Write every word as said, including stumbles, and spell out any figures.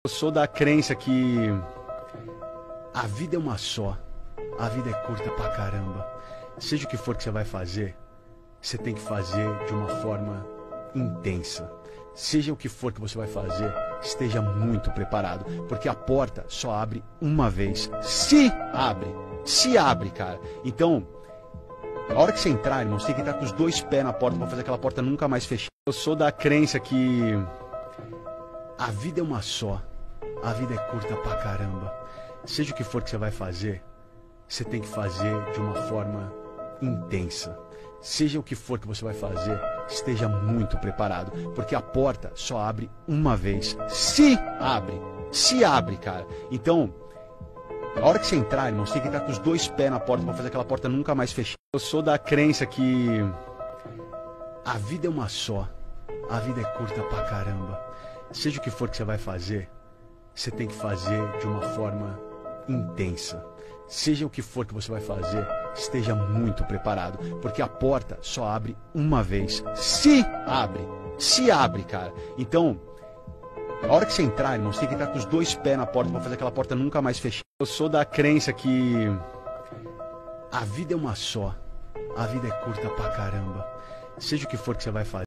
Eu sou da crença que a vida é uma só, a vida é curta pra caramba. Seja o que for que você vai fazer, você tem que fazer de uma forma intensa. Seja o que for que você vai fazer, esteja muito preparado, porque a porta só abre uma vez. Se abre, se abre, cara. Então, a hora que você entrar, irmão, você tem que entrar com os dois pés na porta pra fazer aquela porta nunca mais fechar. Eu sou da crença que a vida é uma só, a vida é curta pra caramba. Seja o que for que você vai fazer, você tem que fazer de uma forma intensa. Seja o que for que você vai fazer, esteja muito preparado, porque a porta só abre uma vez. Se abre, se abre, cara. Então, a hora que você entrar, irmão, você tem que entrar com os dois pés na porta pra fazer aquela porta nunca mais fechar. Eu sou da crença que a vida é uma só, a vida é curta pra caramba. Seja o que for que você vai fazer, você tem que fazer de uma forma intensa. Seja o que for que você vai fazer, esteja muito preparado, porque a porta só abre uma vez. Se abre, se abre, cara. Então, a hora que você entrar, irmão, você tem que entrar com os dois pés na porta pra fazer aquela porta nunca mais fechar. Eu sou da crença que a vida é uma só, a vida é curta pra caramba. Seja o que for que você vai fazer.